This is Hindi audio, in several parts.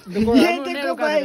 ये देखो भाई,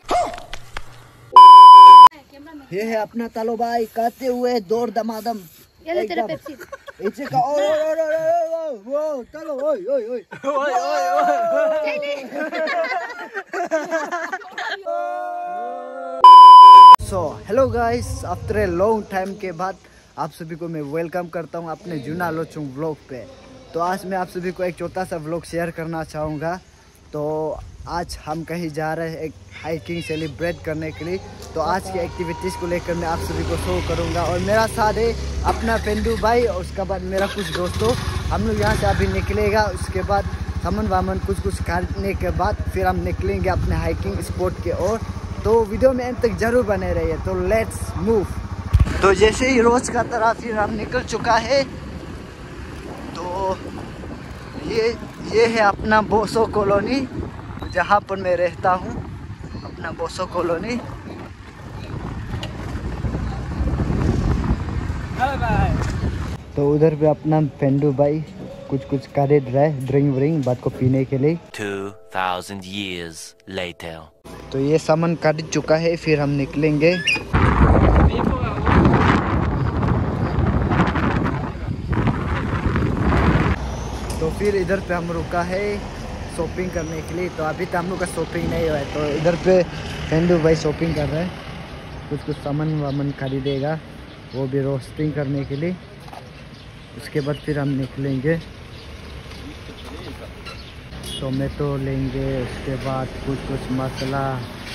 ये है अपना तालो भाई काटते हुए दौड़ दमादम। ये ले तेरा पेप्सी। इसे का ओ वो तालो ओए ओए ओए so hello guys, after a long time के बाद आप सभी को मैं वेलकम करता हूं अपने जूना लोचुंग व्लॉग पे। तो आज मैं आप सभी को एक छोटा सा व्लॉग शेयर करना चाहूँगा। तो आज हम कहीं जा रहे हैं एक हाइकिंग सेलिब्रेट करने के लिए। तो आज की एक्टिविटीज़ को लेकर मैं आप सभी को शो करूँगा और मेरा साथ है अपना पेंडू भाई और उसके बाद मेरा कुछ दोस्तों। हम लोग यहाँ से अभी निकलेगा, उसके बाद सामान वामन कुछ करने के बाद फिर हम निकलेंगे अपने हाइकिंग स्पॉट की ओर। तो वीडियो में अंत तक जरूर बने रहिए। तो लेट्स मूव। तो जैसे ही रोज का तरह फिर हम निकल चुका है। तो ये है अपना बोसो कॉलोनी, जहाँ पर मैं रहता हूँ, अपना बोसो कॉलोनी। तो उधर पे अपना पेंडू भाई कुछ कर रहा है, ड्रिंक व्रिंक बात को पीने के लिए। 2000 years later. तो ये सामान काट चुका है, फिर हम निकलेंगे। तो फिर इधर पे हम रुका है शॉपिंग करने के लिए। तो अभी तो हम लोग का शॉपिंग नहीं हुआ है। तो इधर पे पेंडू भाई शॉपिंग कर रहे हैं, कुछ सामान वामान खरीदेगा, वो भी रोस्टिंग करने के लिए। उसके बाद फिर हम निकलेंगे। टोमेटो लेंगे, उसके बाद कुछ मसाला।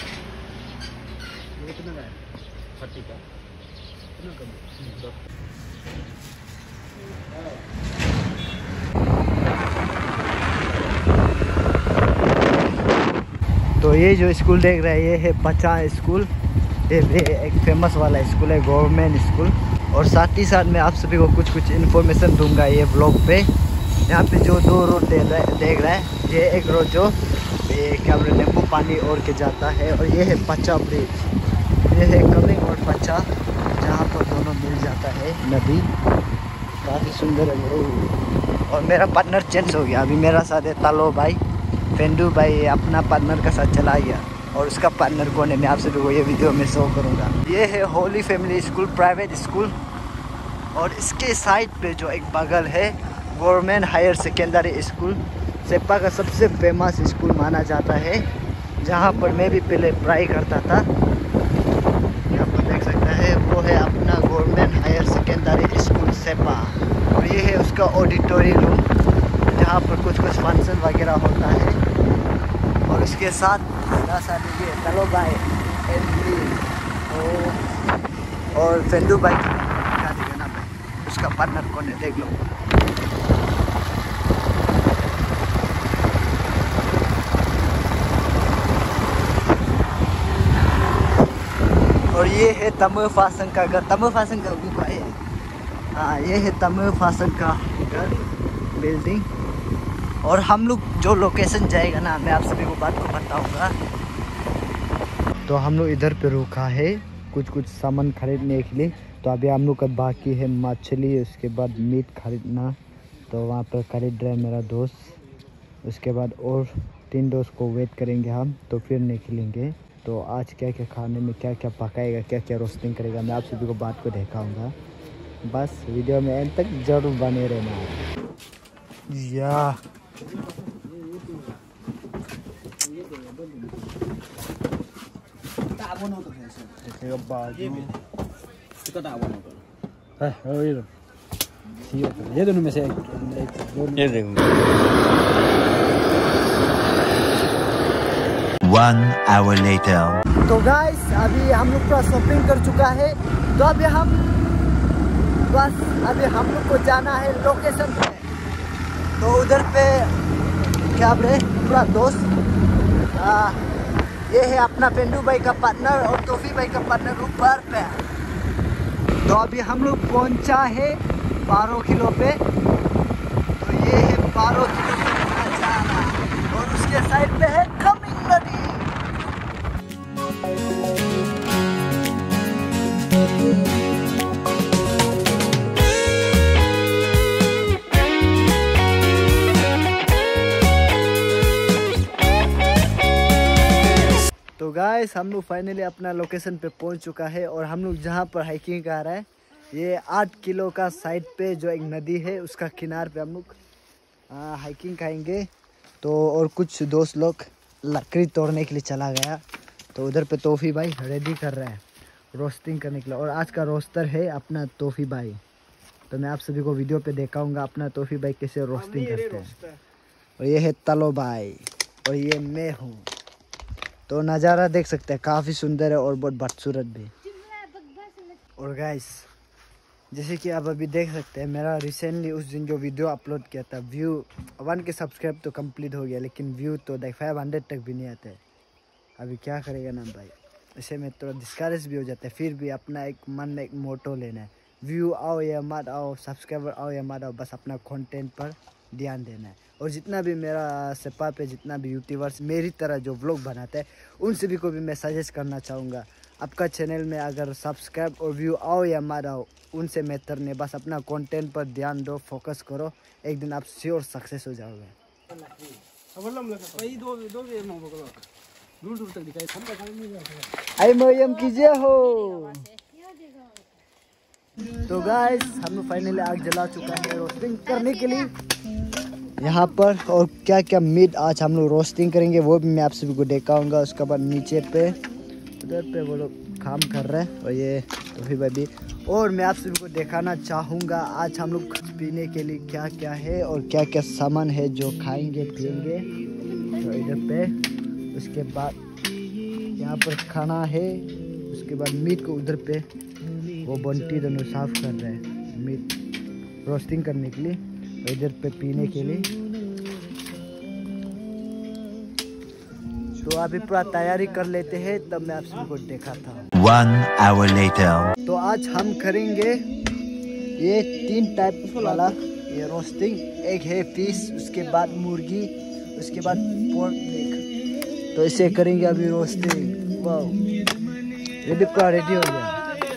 तो ये जो स्कूल देख रहे हैं ये है बच्चा स्कूल। ये एक फेमस वाला स्कूल है, गवर्नमेंट स्कूल। और साथ ही साथ मैं आप सभी को कुछ इन्फॉर्मेशन दूंगा ये ब्लॉग पे। यहाँ पे जो दो रोड देख रहा है, ये एक रोड जो क्या बोले नींबू पानी और के जाता है, और ये है पच्चा ब्रिज। ये है कमिंग और पच्चा, जहाँ पर दोनों मिल जाता है नदी। काफ़ी सुंदर है वो। और मेरा पार्टनर चेंज हो गया, अभी मेरा साथ है तालो भाई। पेंडू भाई अपना पार्टनर का साथ चला गया, और उसका पार्टनर कौन है मैं आप सभी को ये वीडियो में शो करूँगा। ये है Holy Family School, private school. और इसके साइड पे जो एक बगल है government higher secondary school, Seppa का सबसे फेमस स्कूल माना जाता है, जहाँ पर मैं भी पहले पढ़ाई करता था। यहाँ पर देख सकता है वो है अपना government higher secondary school Seppa. और ये है उसका ऑडिटोरियम रूम, जहाँ पर कुछ फंक्शन वगैरह होता है। और इसके साथ ये तलो भाई और पेंडू भाई क्या दिखाना भाई, उसका पार्टनर कौन है देख लो। और ये है तमिल फासन का घर, तमिल फासन का गुफा है। हाँ, ये है तमिल फासन का घर, बिल्डिंग। और हम लोग जो लोकेशन जाएगा ना, मैं आप सभी को बात को बताऊंगा। तो हम लोग इधर पे रुका है कुछ सामान खरीदने के लिए। तो अभी हम लोग का बाकी है मछली, उसके बाद मीट खरीदना। तो वहाँ पर खरीद रहा है मेरा दोस्त। उसके बाद और 3 दोस्त को वेट करेंगे हम, तो फिर निकलेंगे। तो आज क्या क्या खाने में क्या क्या पकाएगा, क्या क्या रोस्टिंग करेगा, मैं आप सभी को बात को दिखाऊंगा। बस वीडियो में एंड तक जरूर बने रहना। या ये दोनों में से एक ये देखो। 1 hour later. तो गाइस अभी हम लोग पूरा शॉपिंग कर चुका है। तो अभी हम लोग को जाना है लोकेशन पे। तो उधर पे क्या बोले पूरा दोस्त, ये है अपना पेंडू भाई का पार्टनर और तोफी भाई का पार्टनर ऊपर पे। तो अभी हम लोग पहुंचा है 12 किलो पे। तो ये है 12 किलो पे जाना, और उसके साइड पे है कमिंग नदी। तो गाइस हम लोग फाइनली अपना लोकेशन पे पहुंच चुका है और हम लोग जहां पर हाइकिंग कर रहा है ये 8 किलो का साइड पे जो एक नदी है उसका किनार पे हम लोग हाइकिंग करेंगे। तो और कुछ दोस्त लोग लकड़ी तोड़ने के लिए चला गया, तो उधर पे तोहफी भाई रेडी कर रहा है रोस्टिंग करने के लिए। और आज का रोस्टर है अपना तोहफी भाई, तो मैं आप सभी को वीडियो पे दिखाऊंगा अपना तोहफी भाई कैसे रोस्टिंग करते हैं। और ये है तलो भाई और ये मैं हूँ। तो नज़ारा देख सकते हैं, काफ़ी सुंदर है और बहुत बदसूरत भी। और गाइस जैसे कि आप अभी देख सकते हैं, मेरा रिसेंटली उस दिन जो वीडियो अपलोड किया था, व्यू 1 के सब्सक्राइब तो कंप्लीट हो गया, लेकिन व्यू तो 500 तक भी नहीं आते। अभी क्या करेगा ना भाई, ऐसे में थोड़ा डिस्करेज भी हो जाता है। फिर भी अपना एक मन में एक मोटो लेना है, व्यू आओ या मत आओ, सब्सक्राइबर आओ या मत आओ, बस अपना कंटेंट पर ध्यान देना है। और जितना भी मेरा सेपा पे जितना भी यूट्यूबर्स मेरी तरह जो व्लॉग बनाते हैं उन सभी को भी मैं सजेस्ट करना चाहूँगा, आपका चैनल में अगर सब्सक्राइब और व्यू आओ या मत आओ उनसे बेहतर नहीं, बस अपना कंटेंट पर ध्यान दो, फोकस करो, एक दिन आप श्योर सक्सेस हो जाओगे। आई मरियम कीजिए हो। तो गाइस हम फाइनली आग जला चुका है रोस्टिंग करने के लिए यहाँ पर। और क्या क्या मीट आज हम लोग रोस्टिंग करेंगे वो भी मैं आप सभी को दिखाऊंगा। उसके बाद नीचे पे उधर पे वो लोग काम कर रहे हैं और ये तो फिर भाई भी। और मैं आप सभी को दिखाना चाहूँगा आज हम लोग कुछ पीने के लिए क्या क्या है और क्या क्या सामान है जो खाएंगे पिएंगे। तो इधर पे उसके बाद यहाँ पर खाना है, उसके बाद मीट को उधर पे वो बंटी दोनों साफ कर रहे हैं मीट रोस्टिंग करने के लिए, और इधर पे पीने के लिए। तो अभी पूरा तैयारी कर लेते हैं, तब मैं आप सभी को देखा था। 1 hour later. तो आज हम करेंगे ये 3 टाइप वाला ये रोस्टिंग, एक है फिश, उसके बाद मुर्गी, उसके बाद पोर्क नेक। तो इसे करेंगे अभी रोस्टिंग। वाह रेडी, पूरा रेडी हो गया।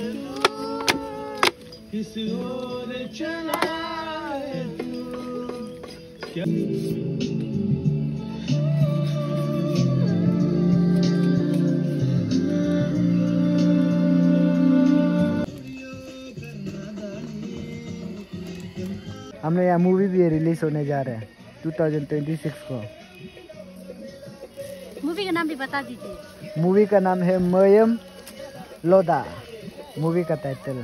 हमने यहाँ मूवी भी रिलीज होने जा रहे हैं 2026 को। मूवी का नाम भी बता दीजिए। मूवी का नाम है मरियम लोदा, मूवी का टाइटल।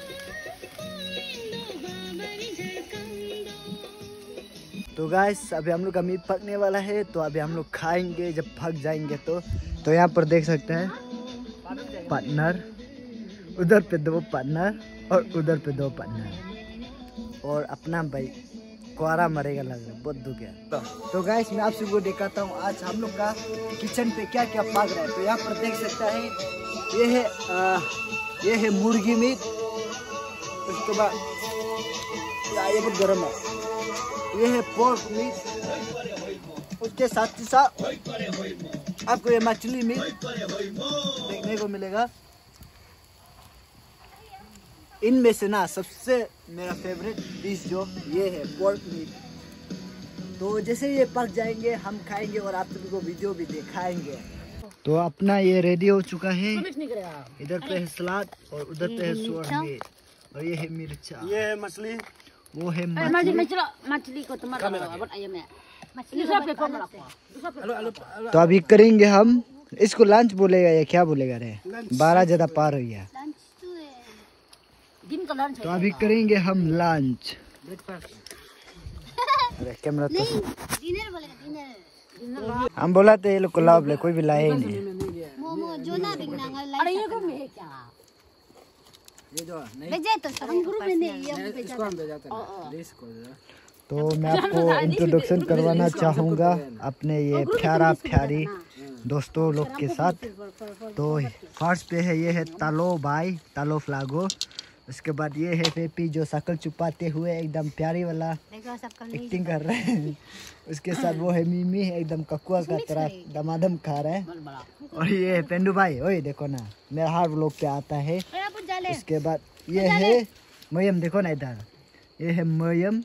तो गाइस अभी हम लोग का मीट पकने वाला है, तो अभी हम लोग खाएंगे जब पक जाएंगे। तो यहाँ पर देख सकते हैं पार्टनर, उधर पे 2 पार्टनर और उधर पे 2 पार्टनर, और अपना भाई कुआरा मरेगा लग रहा है, बहुत दुख है। तो गाइस मैं आप सबको दिखाता हूँ आज हम लोग का किचन पे क्या क्या पक रहा है। तो यहाँ पर देख सकता है ये है मुर्गी मीट, उसके बाद ये बहुत गर्म है, ये है पोर्क मीट, उसके साथ ही साथ आपको ये मछली मीट देखने को मिलेगा। इनमें से ना सबसे मेरा फेवरेट डिश जो ये है पोर्क मीट। तो जैसे ये पक जाएंगे हम खाएंगे और आप सभी को वीडियो भी दिखाएंगे। तो अपना ये रेडी हो चुका है, इधर पे है सलाद और उधर पे है सोया मीट, और ये है मिर्चा, ये है मछली, वो है मछली को तो अभी करेंगे हम इसको लंच बोलेगा या क्या बोलेगा रे, 12 ज़्यादा पार हो गया। दिन का लंच तो अभी करेंगे हम लंच। अरे कैमरा तो डिनर बोलेगा, डिनर। हम बोला थे ये लोग को लाभ ले, कोई भी लाए ही नहीं। मोमो जो ना बिकना अरे ये कौन है क्या, ये जो नहीं भेजे तो हम ग्रुप में नहीं, ये इसको हम भेजाते हैं। तो मैं आपको इंट्रोडक्शन करवाना चाहूँगा अपने ये प्यारा प्यारी दोस्तों लोग के साथ। तो फर्स्ट पे है ये है तालो भाई, तालो फ्लागो। उसके बाद ये है पेपी जो शकल छुपाते हुए एकदम प्यारी वाला एक्टिंग कर रहे हैं। उसके साथ वो है मिमी, एकदम ककुआ का तरह दमादम खा रहा है। और ये है पेंडू भाई, ओए देखो ना मेरा हर व्लॉग पे आता है। उसके बाद ये है मरियम, देखो ना इधर, ये है मरियम,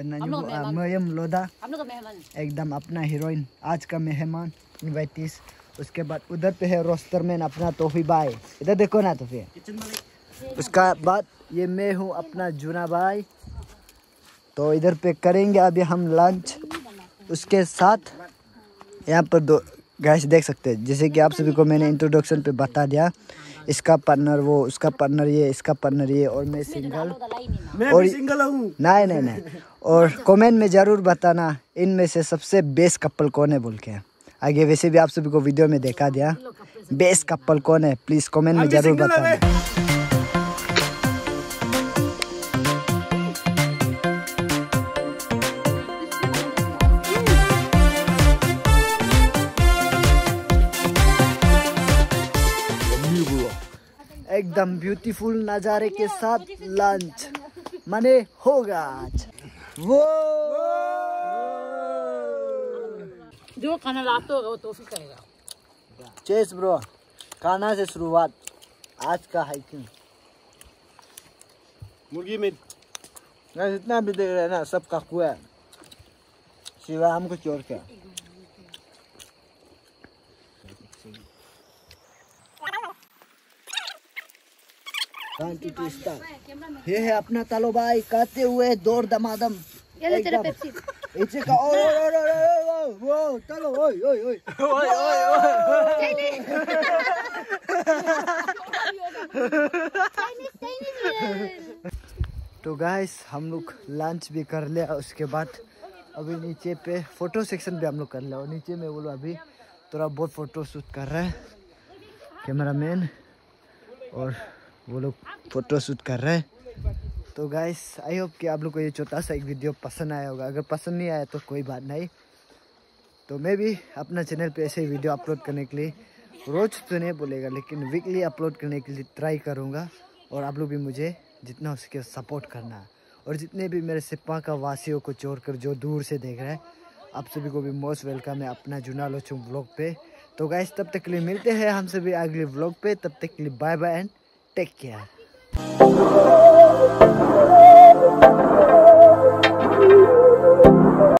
मरियम लोदा, एकदम अपना हीरोइन, आज का मेहमान इनवाइटिस। उसके बाद उधर पे है रोस्टरमैन अपना तोफी भाई, इधर देखो ना तोफी। उसका बाद ये मैं हूँ अपना जूना भाई। तो इधर पे करेंगे अभी हम लंच। उसके साथ यहाँ पर दो गाइस देख सकते हैं, जैसे कि आप सभी को मैंने इंट्रोडक्शन पे बता दिया, इसका पार्टनर वो, उसका पार्टनर ये, इसका पार्टनर ये, और मैं सिंगल। मैं भी सिंगल हूँ। नहीं। और कमेंट में ज़रूर बताना इनमें से सबसे बेस्ट कपल कौन है बोल के। आगे वैसे भी आप सभी को वीडियो में देखा दिया, बेस्ट कपल कौन है प्लीज़ कमेंट में ज़रूर बताना। एकदम ब्यूटीफुल नज़ारे के साथ लंच माने होगा आज। वो जो खाना रात होगा वो तोफी करेगा। चेस ब्रो, खाना से शुरुआत आज का हाइकिंग। मुर्गी मीट जितना भी देख रहे हैं ना सब काकू है, सिवाय हमको चोर के। ये है अपना तालो भाई कहते हुए दौड़ दमादम। ये ले तेरा पेप्सी। इसे का ओ तालो ओए ओए ओए तो गाइस हम लोग लंच भी कर लिया। उसके बाद अभी नीचे पे फोटो सेक्शन भी हम लोग कर लिया, और नीचे में बोलो अभी थोड़ा बहुत फोटो शूट कर रहा है कैमरामैन, और वो लोग फोटो शूट कर रहे हैं। तो गाइस आई होप कि आप लोग को ये छोटा सा एक वीडियो पसंद आया होगा। अगर पसंद नहीं आया तो कोई बात नहीं, तो मैं भी अपना चैनल पे ऐसे ही वीडियो अपलोड करने के लिए रोज़ तो नहीं बोलेगा लेकिन वीकली अपलोड करने के लिए ट्राई करूँगा। और आप लोग भी मुझे जितना हो सके सपोर्ट करना है। और जितने भी मेरे सिप्पा का वासियों को छोड़कर जो दूर से देख रहे हैं, आप सभी को भी मोस्ट वेलकम है अपना जुना लोचुंग व्लॉग पे। तो गाइस तब तक के लिए मिलते हैं हम सभी अगले व्लॉग पे, तब तक के लिए bye bye and take care.